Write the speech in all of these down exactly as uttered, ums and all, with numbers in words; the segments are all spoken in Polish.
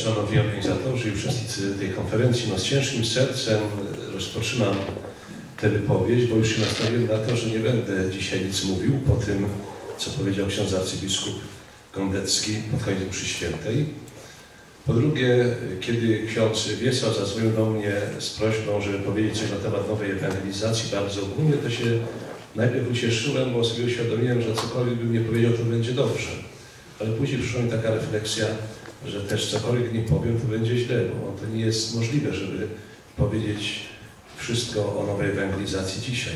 szanowni organizatorzy i uczestnicy tej konferencji, no z ciężkim sercem rozpoczynam tę wypowiedź, bo już się nastawiłem na to, że nie będę dzisiaj nic mówił po tym, co powiedział ksiądz arcybiskup Gondecki pod koniec mszy świętej. Po drugie, kiedy ksiądz Wiesław zadzwonił do mnie z prośbą, żeby powiedzieć coś na temat nowej ewangelizacji bardzo ogólnie, to się najpierw ucieszyłem, bo sobie uświadomiłem, że cokolwiek bym nie powiedział, to będzie dobrze. Ale później przyszła mi taka refleksja, że też cokolwiek nie powiem, to będzie źle, bo to nie jest możliwe, żeby powiedzieć wszystko o nowej ewangelizacji dzisiaj.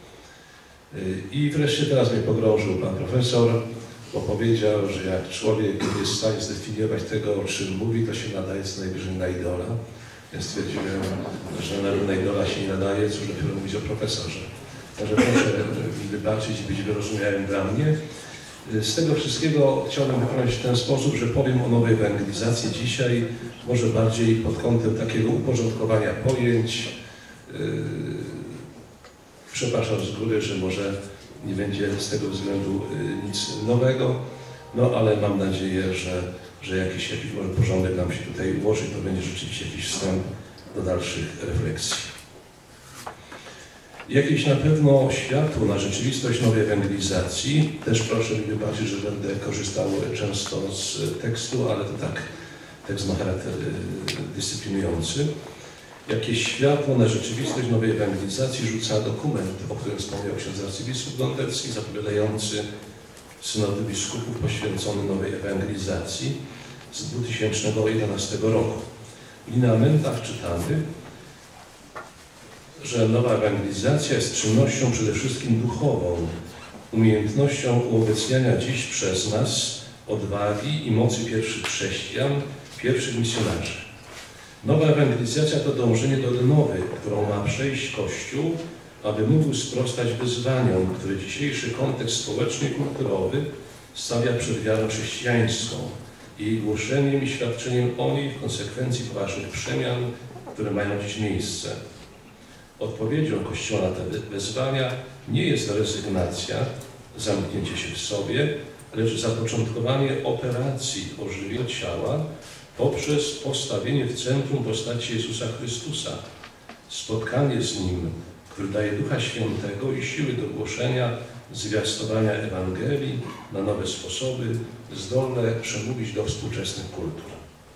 I wreszcie teraz mnie pogrążył pan profesor, bo powiedział, że jak człowiek jest w stanie zdefiniować tego, o czym mówi, to się nadaje co najwyżej na idola. Ja stwierdziłem, że na idola się nie nadaje, cóż dopiero mówić o profesorze. Także proszę mi wybaczyć i być wyrozumiałym dla mnie. Z tego wszystkiego chciałbym wykonać w ten sposób, że powiem o nowej ewangelizacji dzisiaj, może bardziej pod kątem takiego uporządkowania pojęć. Przepraszam z góry, że może nie będzie z tego względu nic nowego, no ale mam nadzieję, że, że jakiś, jakiś może porządek nam się tutaj ułoży, to będzie rzeczywiście jakiś wstęp do dalszych refleksji. Jakieś na pewno światło na rzeczywistość nowej ewangelizacji, też proszę mi wybaczyć, że będę korzystał często z tekstu, ale to tak, tekst ma charakter dyscyplinujący. Jakieś światło na rzeczywistość nowej ewangelizacji rzuca dokument, o którym wspomniał ksiądz arcybiskup Gondecki, zapowiadający synody biskupów poświęcony nowej ewangelizacji z dwa tysiące jedenastego roku. W lineamentach czytamy, że nowa ewangelizacja jest czynnością przede wszystkim duchową, umiejętnością uobecniania dziś przez nas odwagi i mocy pierwszych chrześcijan, pierwszych misjonarzy. Nowa ewangelizacja to dążenie do odnowy, którą ma przejść Kościół, aby mógł sprostać wyzwaniom, które dzisiejszy kontekst społeczny i kulturowy stawia przed wiarą chrześcijańską i jej głoszeniem i świadczeniem o niej w konsekwencji poważnych przemian, które mają dziś miejsce. Odpowiedzią Kościoła na te wyzwania nie jest rezygnacja, zamknięcie się w sobie, lecz zapoczątkowanie operacji ożywienia ciała poprzez postawienie w centrum postaci Jezusa Chrystusa, spotkanie z Nim, który daje Ducha Świętego i siły do głoszenia, zwiastowania Ewangelii na nowe sposoby, zdolne przemówić do współczesnych kultur.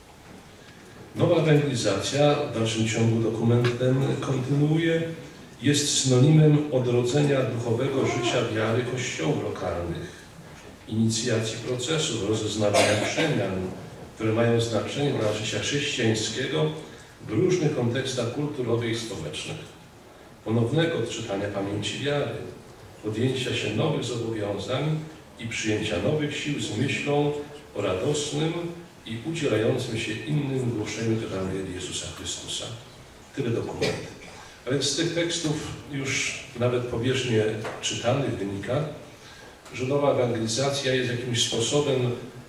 Nowa ewangelizacja, w dalszym ciągu dokument ten kontynuuje, jest synonimem odrodzenia duchowego życia wiary kościołów lokalnych, inicjacji procesów rozeznawania przemian, które mają znaczenie dla życia chrześcijańskiego w różnych kontekstach kulturowych i społecznych, ponownego odczytania pamięci wiary, podjęcia się nowych zobowiązań i przyjęcia nowych sił z myślą o radosnym i udzielającym się innym głoszeniu Ewangelii Jezusa Chrystusa. Tyle dokumentów. A więc z tych tekstów już nawet pobieżnie czytanych wynika, że nowa ewangelizacja jest jakimś sposobem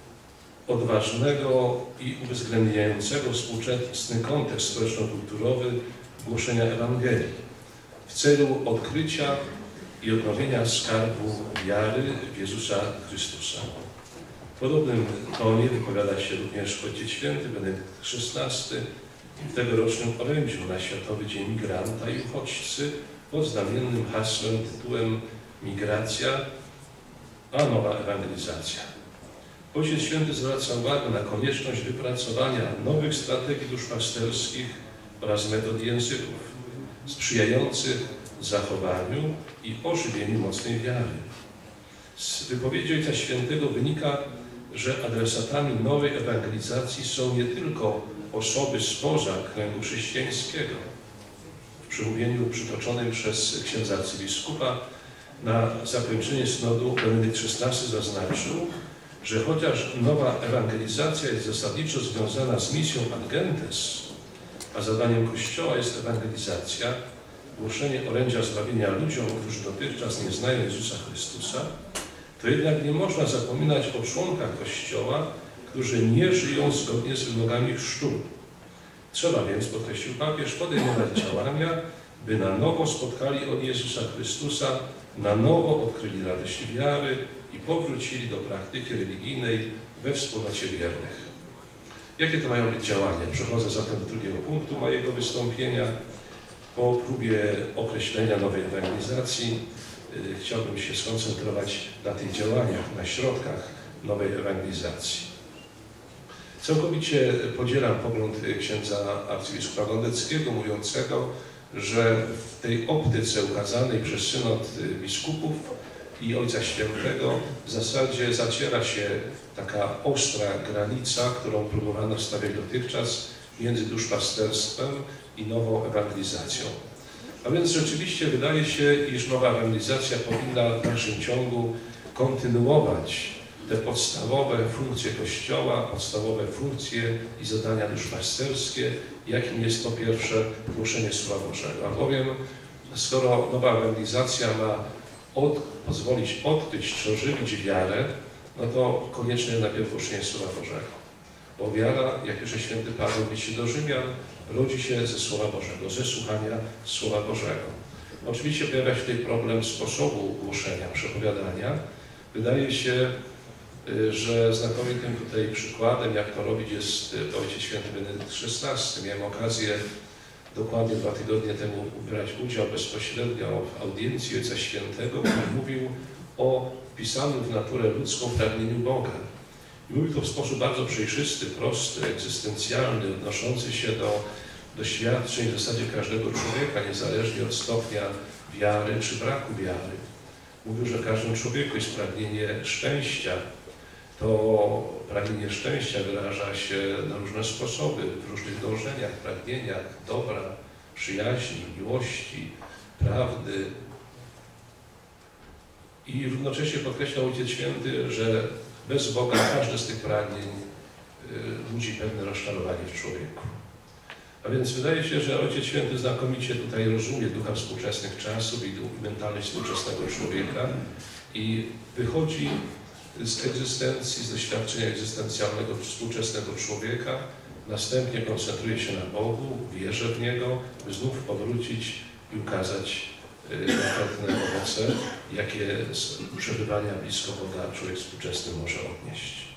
odważnego i uwzględniającego współczesny kontekst społeczno-kulturowy głoszenia Ewangelii w celu odkrycia i odnowienia skarbu wiary w Jezusa Chrystusa. W podobnym tonie wypowiada się również Ojciec Święty Benedykt szesnasty w tegorocznym orędziu na Światowy Dzień Migranta i Uchodźcy pod znamiennym hasłem, tytułem Migracja, a nowa ewangelizacja. Ojciec Święty zwraca uwagę na konieczność wypracowania nowych strategii duszpasterskich oraz metod języków sprzyjających zachowaniu i ożywieniu mocnej wiary. Z wypowiedzi Ojca Świętego wynika, że adresatami nowej ewangelizacji są nie tylko osoby spoza kręgu chrześcijańskiego. W przemówieniu przytoczonym przez księdza arcybiskupa na zakończenie synodu Benedykt szesnasty zaznaczył, że chociaż nowa ewangelizacja jest zasadniczo związana z misją Ad Gentes, a zadaniem Kościoła jest ewangelizacja, głoszenie orędzia zbawienia ludziom, którzy dotychczas nie znają Jezusa Chrystusa, to jednak nie można zapominać o członkach Kościoła, którzy nie żyją zgodnie z wymogami chrztu. Trzeba więc, podkreślił papież, podejmować działania, by na nowo spotkali oni Jezusa Chrystusa, na nowo odkryli radość wiary i powrócili do praktyki religijnej we wspólnocie wiernych. Jakie to mają być działania? Przechodzę zatem do drugiego punktu mojego wystąpienia. Po próbie określenia nowej ewangelizacji chciałbym się skoncentrować na tych działaniach, na środkach nowej ewangelizacji. Całkowicie podzielam pogląd księdza arcybiskupa Gondeckiego mówiącego, że w tej optyce ukazanej przez synod biskupów i Ojca Świętego w zasadzie zaciera się taka ostra granica, którą próbowano stawiać dotychczas między duszpasterstwem i nową ewangelizacją. A więc rzeczywiście wydaje się, iż nowa ewangelizacja powinna w dalszym ciągu kontynuować te podstawowe funkcje Kościoła, podstawowe funkcje i zadania duszpasterskie, jakim jest po pierwsze głoszenie Słowa Bożego. Albowiem skoro nowa ewangelizacja ma od, pozwolić odkryć czy ożywić wiarę, no to konieczne jest najpierw głoszenie Słowa Bożego. Bo wiara, jak pisze święty Paweł w liście do Rzymian, rodzi się ze Słowa Bożego, ze słuchania Słowa Bożego. Oczywiście pojawia się tutaj problem sposobu głoszenia, przepowiadania. Wydaje się, że znakomitym tutaj przykładem, jak to robić, jest Ojciec Święty Benedykt szesnasty. Miałem okazję dokładnie dwa tygodnie temu brać udział bezpośrednio w audiencji Ojca Świętego, który mówił o wpisanym w naturę ludzką pragnieniu Boga. Mówił to w sposób bardzo przejrzysty, prosty, egzystencjalny, odnoszący się do doświadczeń w zasadzie każdego człowieka, niezależnie od stopnia wiary czy braku wiary. Mówił, że w każdym człowieku jest pragnienie szczęścia. To pragnienie szczęścia wyraża się na różne sposoby, w różnych dążeniach, pragnieniach dobra, przyjaźni, miłości, prawdy. I równocześnie podkreślał Ojciec Święty, że bez Boga każde z tych pragnień budzi pewne rozczarowanie w człowieku. A więc wydaje się, że Ojciec Święty znakomicie tutaj rozumie ducha współczesnych czasów i mentalność współczesnego człowieka i wychodzi z egzystencji, z doświadczenia egzystencjalnego współczesnego człowieka, następnie koncentruje się na Bogu, wierzy w Niego, by znów powrócić i ukazać konkretne owoce, jakie z przebywania blisko Boga człowiek współczesny może odnieść.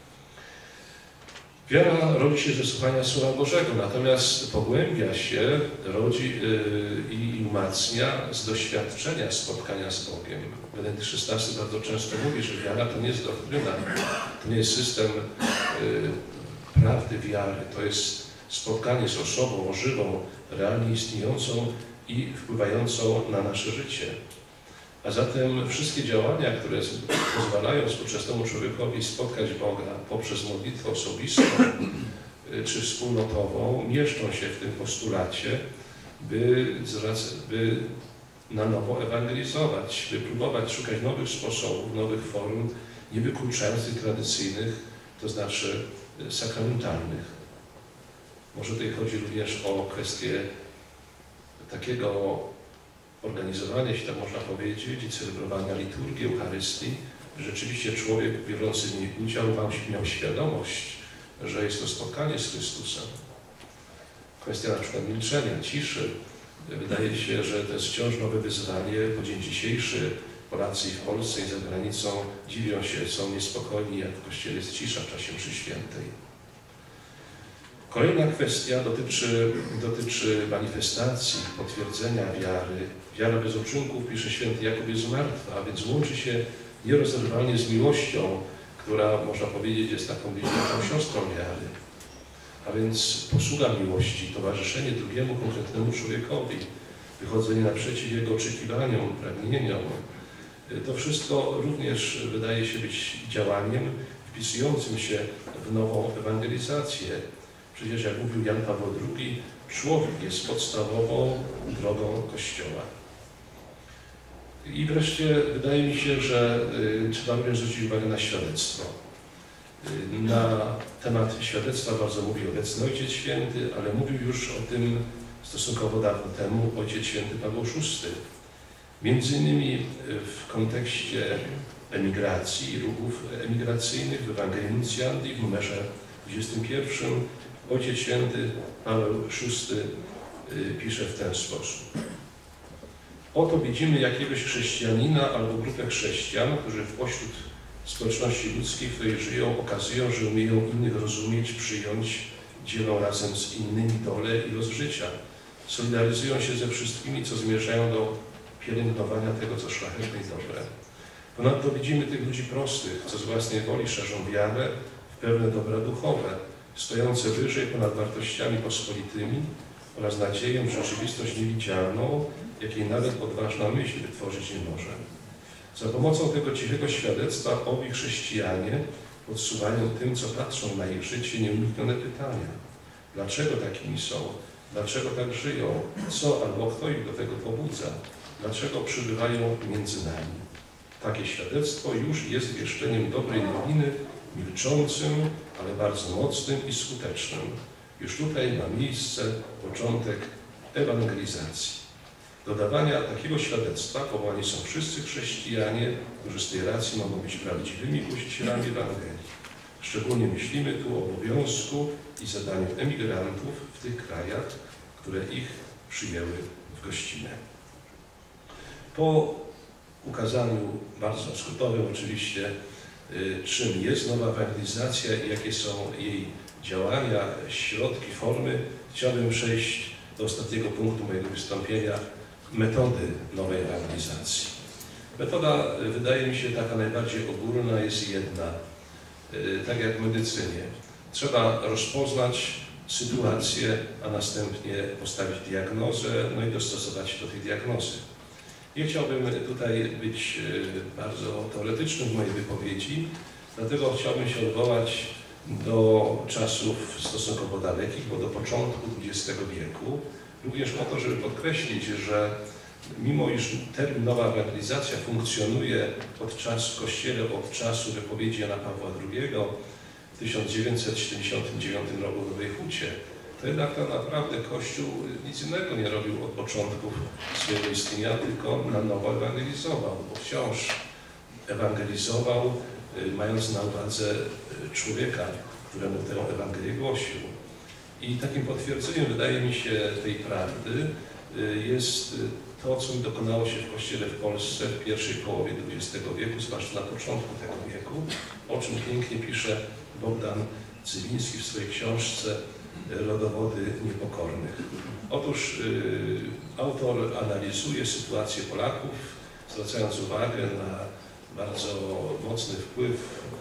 Wiara rodzi się ze słuchania Słowa Bożego, natomiast pogłębia się, rodzi yy, i umacnia z doświadczenia spotkania z Bogiem. Benedykt szesnasty bardzo często mówi, że wiara to nie jest doktryna, to nie jest system yy, prawdy wiary, to jest spotkanie z osobą żywą, realnie istniejącą i wpływającą na nasze życie. A zatem wszystkie działania, które pozwalają współczesnemu człowiekowi spotkać Boga poprzez modlitwę osobistą czy wspólnotową, mieszczą się w tym postulacie, by, by na nowo ewangelizować, by próbować szukać nowych sposobów, nowych form, nie wykluczając tych tradycyjnych, to znaczy sakramentalnych. Może tutaj chodzi również o kwestię takiego organizowania się, tak można powiedzieć, i celebrowania liturgii, Eucharystii. Rzeczywiście człowiek biorący w niej udział miał świadomość, że jest to spotkanie z Chrystusem. Kwestia na przykład milczenia, ciszy. Wydaje się, że to jest wciąż nowe wyzwanie. Po dzień dzisiejszy Polacy i w Polsce i za granicą dziwią się, są niespokojni, jak w Kościele jest cisza w czasie mszy świętej. Kolejna kwestia dotyczy, dotyczy manifestacji, potwierdzenia wiary. Wiara bez uczynków, pisze święty Jakub, jest martwa, a więc łączy się nierozerwalnie z miłością, która, można powiedzieć, jest taką bliźniaczą siostrą wiary. A więc posługa miłości, towarzyszenie drugiemu konkretnemu człowiekowi, wychodzenie naprzeciw jego oczekiwaniom, pragnieniom. To wszystko również wydaje się być działaniem wpisującym się w nową ewangelizację. Przecież, jak mówił Jan Paweł drugi, człowiek jest podstawową drogą Kościoła. I wreszcie wydaje mi się, że y, trzeba również zwrócić uwagę na świadectwo. Y, na temat świadectwa bardzo mówił obecny Ojciec Święty, ale mówił już o tym stosunkowo dawno temu Ojciec Święty Paweł szósty. Między innymi w kontekście emigracji i ruchów emigracyjnych w Ewangelii Nuncjanti w numerze dwudziestym pierwszym Ojciec Święty Paweł szósty pisze w ten sposób. Oto widzimy jakiegoś chrześcijanina albo grupę chrześcijan, którzy w pośród Społeczności ludzkiej, w której żyją, okazują, że umieją innych rozumieć, przyjąć, dzielą razem z innymi dole i los życia. Solidaryzują się ze wszystkimi, co zmierzają do pielęgnowania tego, co szlachetne i dobre. Ponadto widzimy tych ludzi prostych, co z własnej woli szerzą wiarę w pewne dobra duchowe, stojące wyżej ponad wartościami pospolitymi oraz nadzieją w rzeczywistość niewidzialną, jakiej nawet odważna myśl wytworzyć nie może. Za pomocą tego cichego świadectwa owi chrześcijanie podsuwają tym, co patrzą na ich życie, nieuniknione pytania. Dlaczego takimi są? Dlaczego tak żyją? Co albo kto ich do tego pobudza? Dlaczego przybywają między nami? Takie świadectwo już jest wieszczeniem dobrej nowiny, milczącym, ale bardzo mocnym i skutecznym. Już tutaj ma miejsce początek ewangelizacji. Do dawania takiego świadectwa powołani są wszyscy chrześcijanie, którzy z tej racji mogą być prawdziwymi głosicielami Ewangelii. Szczególnie myślimy tu o obowiązku i zadaniu emigrantów w tych krajach, które ich przyjęły w gościnę. Po ukazaniu, bardzo skrótowym oczywiście, czym jest nowa ewangelizacja i jakie są jej działania, środki, formy, chciałbym przejść do ostatniego punktu mojego wystąpienia, metody nowej ewangelizacji. Metoda, wydaje mi się, taka najbardziej ogólna jest jedna, tak jak w medycynie. Trzeba rozpoznać sytuację, a następnie postawić diagnozę, no i dostosować się do tej diagnozy. Nie chciałbym tutaj być bardzo teoretyczny w mojej wypowiedzi, dlatego chciałbym się odwołać do czasów stosunkowo dalekich, bo do początku dwudziestego wieku, również po to, żeby podkreślić, że mimo iż termin nowa ewangelizacja funkcjonuje od czasu w Kościele, od czasu wypowiedzi Jana Pawła drugiego w tysiąc dziewięćset siedemdziesiątym dziewiątym roku w Nowej Hucie, to jednak tak naprawdę Kościół nic innego nie robił od początków swojego istnienia, tylko na nowo ewangelizował, bo wciąż ewangelizował, mając na uwadze człowieka, któremu tę Ewangelię głosił. I takim potwierdzeniem, wydaje mi się, tej prawdy jest to, co dokonało się w Kościele w Polsce w pierwszej połowie dwudziestego wieku, zwłaszcza na początku tego wieku, o czym pięknie pisze Bogdan Cywiński w swojej książce Rodowody Niepokornych. Otóż y, autor analizuje sytuację Polaków, zwracając uwagę na bardzo mocny wpływ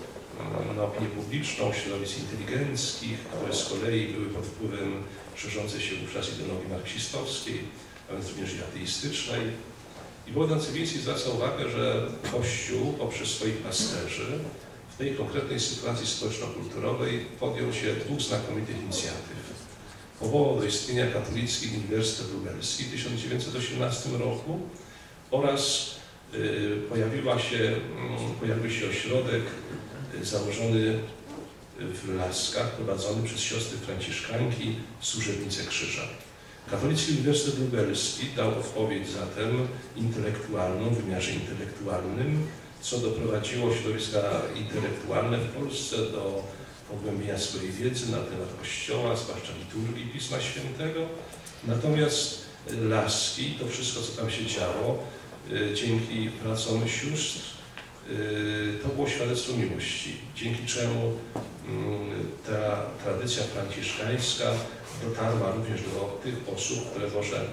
na opinię publiczną, środowisk inteligenckich, które z kolei były pod wpływem szerzącej się wówczas ideologii marksistowskiej, a więc również i ateistycznej. I Bogdan Cywiński zwraca uwagę, że Kościół poprzez swoich pasterzy w tej konkretnej sytuacji społeczno-kulturowej podjął się dwóch znakomitych inicjatyw. Powołał do istnienia katolicki Uniwersytet Lubelski w tysiąc dziewięćset osiemnastym roku oraz y, pojawiła się, y, pojawił się ośrodek y, założony w Laskach, prowadzony przez siostry franciszkanki, Służebnice Krzyża. Katolicki Uniwersytet Lubelski dał odpowiedź zatem intelektualną, w wymiarze intelektualnym, co doprowadziło środowiska intelektualne w Polsce do pogłębienia swojej wiedzy na temat Kościoła, zwłaszcza liturgii Pisma Świętego. Natomiast Laski, to wszystko, co tam się działo, dzięki pracom sióstr, to było świadectwo miłości, dzięki czemu ta tradycja franciszkańska dotarła również do tych osób, które może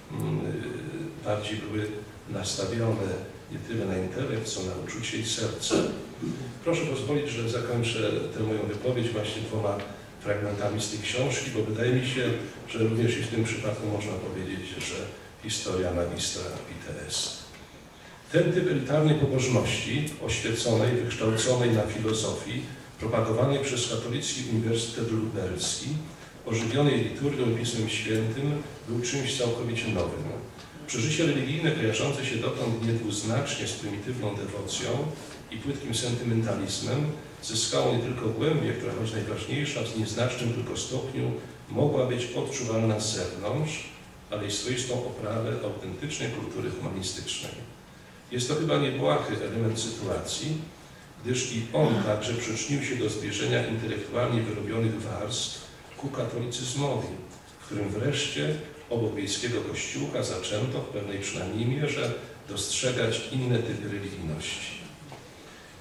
bardziej były nastawione nie tyle na intelekt, co na uczucie i serce. Proszę pozwolić, że zakończę tę moją wypowiedź właśnie dwoma fragmentami z tej książki, bo wydaje mi się, że również i w tym przypadku można powiedzieć, że historia magistra vitae est. Ten typ elitarnej pobożności, oświeconej, wykształconej na filozofii, propagowanej przez Katolicki Uniwersytet Lubelski, ożywionej liturgią i Pismem Świętym, był czymś całkowicie nowym. Przeżycie religijne kojarzące się dotąd niedwuznacznie z prymitywną dewocją i płytkim sentymentalizmem zyskało nie tylko głębię, która choć najważniejsza, w nieznacznym tylko stopniu mogła być odczuwalna z zewnątrz, ale i swoistą oprawę autentycznej kultury humanistycznej. Jest to chyba niebłahy element sytuacji, gdyż i on także przyczynił się do zbliżenia intelektualnie wyrobionych warstw ku katolicyzmowi, w którym wreszcie obok wiejskiego kościółka zaczęto w pewnej przynajmniej mierze dostrzegać inne typy religijności.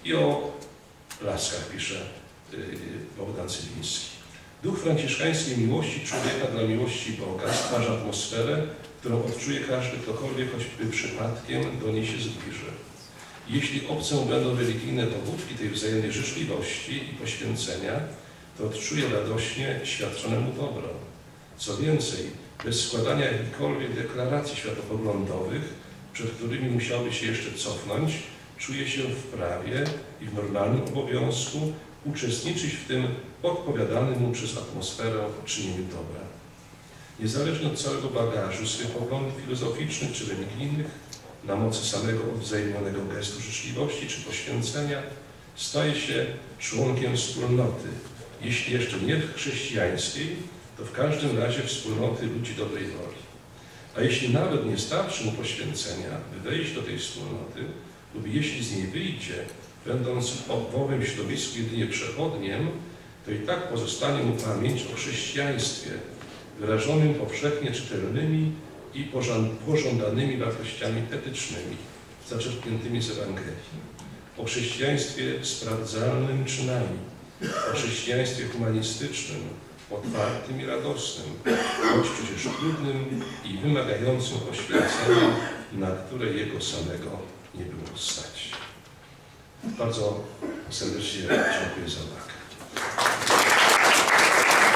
I o laskach pisze Bogdan Cywiński. Duch franciszkańskiej miłości człowieka dla miłości Boga stwarza atmosferę, którą odczuje każdy, ktokolwiek choćby przypadkiem do niej się zbliży. Jeśli obce mu będą religijne dowódki tej wzajemnej życzliwości i poświęcenia, to odczuje radośnie świadczonemu dobro. Co więcej, bez składania jakichkolwiek deklaracji światopoglądowych, przed którymi musiałby się jeszcze cofnąć, czuje się w prawie i w normalnym obowiązku uczestniczyć w tym odpowiadanym mu przez atmosferę czynieniu dobra. Niezależnie od całego bagażu swych poglądów filozoficznych czy religijnych, na mocy samego odwzajemnionego gestu życzliwości czy poświęcenia, staje się członkiem wspólnoty, jeśli jeszcze nie chrześcijańskiej, to w każdym razie wspólnoty ludzi dobrej woli. A jeśli nawet nie starczy mu poświęcenia, by wejść do tej wspólnoty, lub jeśli z niej wyjdzie, będąc w owym środowisku jedynie przechodniem, to i tak pozostanie mu pamięć o chrześcijaństwie, wyrażonym powszechnie czytelnymi i pożądanymi wartościami etycznymi, zaczerpniętymi z Ewangelii, o chrześcijaństwie sprawdzalnym czynami, o chrześcijaństwie humanistycznym, otwartym i radosnym, choć przecież trudnym i wymagającym poświęcenia, na które jego samego nie było stać. Bardzo serdecznie dziękuję za uwagę.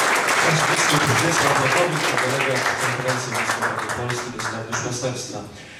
Ksiądz biskup Wiesław Jakowicz, kolega Konferencji Biskupów Polski do spraw duszpasterstwa.